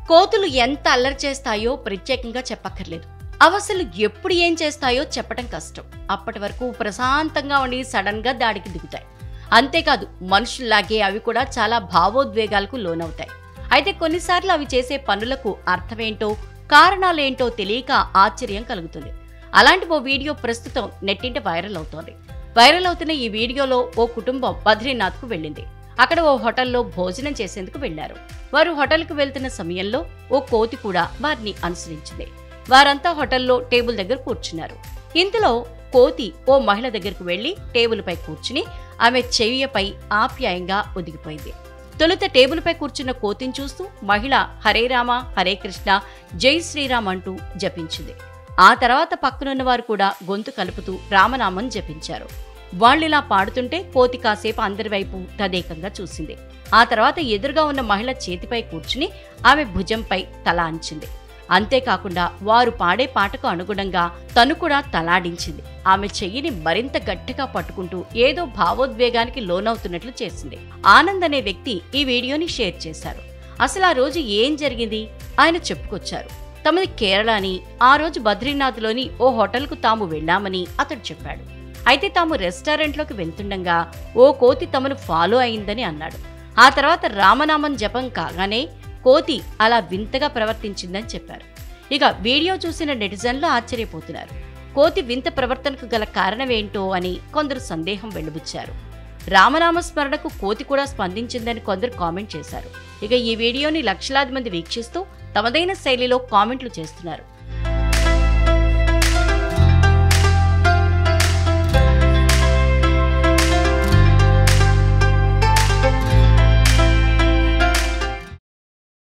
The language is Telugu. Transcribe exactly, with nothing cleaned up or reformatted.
కోతులు ఎంత అల్లరి చేస్తాయో ప్రత్యేకంగా చెప్పక్కర్లేదు. అవసలు ఎప్పుడు ఏం చేస్తాయో చెప్పడం కష్టం. అప్పటి వరకు ప్రశాంతంగా ఉండి సడన్ గా దాడికి దిగుతాయి. అంతేకాదు మనుషుల్లాగే అవి కూడా చాలా భావోద్వేగాలకు లోనవుతాయి. అయితే కొన్నిసార్లు అవి చేసే పనులకు అర్థమేంటో కారణాలేంటో తెలియక ఆశ్చర్యం కలుగుతుంది. అలాంటి ఓ వీడియో ప్రస్తుతం నెట్టింట వైరల్ అవుతోంది. వైరల్ అవుతున్న ఈ వీడియోలో ఓ కుటుంబం బద్రీనాథ్కు వెళ్ళింది. అక్కడ ఓ హోటల్లో భోజనం చేసేందుకు వెళ్లారు. వారు హోటల్కు వెళ్తున్న సమయంలో ఓ కోతి కూడా వారిని అనుసరించింది. వారంతా హోటల్లో టేబుల్ దగ్గర కూర్చున్నారు. ఇంతలో కోతి ఓ మహిళ దగ్గరకు వెళ్లి టేబుల్పై కూర్చుని ఆమె చెయ్యపై ఆప్యాయంగా ఒదిగిపోయింది. తొలుత టేబుల్పై కూర్చున్న కోతిని చూస్తూ మహిళ హరే రామ హరే కృష్ణ జై శ్రీరామ్ అంటూ జపించింది. ఆ తర్వాత పక్కనున్న వారు కూడా గొంతు కలుపుతూ రామనామం జపించారు. వాళ్ళిలా పాడుతుంటే కోతి కాసేపు అందరి వైపు తదేకంగా చూసింది. ఆ తర్వాత ఎదురుగా ఉన్న మహిళ చేతిపై కూర్చుని ఆమె భుజంపై తల అంచింది. అంతేకాకుండా వారు పాడే పాటకు అనుగుణంగా తను కూడా తలాడించింది. ఆమె చెయ్యిని మరింత గట్టిగా పట్టుకుంటూ ఏదో భావోద్వేగానికి లోనవుతున్నట్లు చేసింది. ఆనంద్ అనే వ్యక్తి ఈ వీడియోని షేర్ చేశారు. అసలు ఆ రోజు ఏం జరిగింది ఆయన చెప్పుకొచ్చారు. తమది కేరళ అని, ఆ రోజు బద్రీనాథ్లోని ఓ హోటల్కు తాము వెళ్లామని అతడు చెప్పాడు. అయితే తాము రెస్టారెంట్లోకి వెళ్తుండగా ఓ కోతి తమను ఫాలో అయిందని అన్నాడు. ఆ తర్వాత రామనామం జపం కాగానే కోతి అలా వింతగా ప్రవర్తించిందని చెప్పారు. ఇక వీడియో చూసిన నెటిజన్లు ఆశ్చర్యపోతున్నారు. కోతి వింత ప్రవర్తనకు గల కారణమేంటో అని కొందరు సందేహం వెలుబుచ్చారు. రామనామ స్మరణకు కోతి కూడా స్పందించిందని కొందరు కామెంట్ చేశారు. ఇక ఈ వీడియోని లక్షలాది మంది వీక్షిస్తూ తమదైన శైలిలో కామెంట్లు చేస్తున్నారు.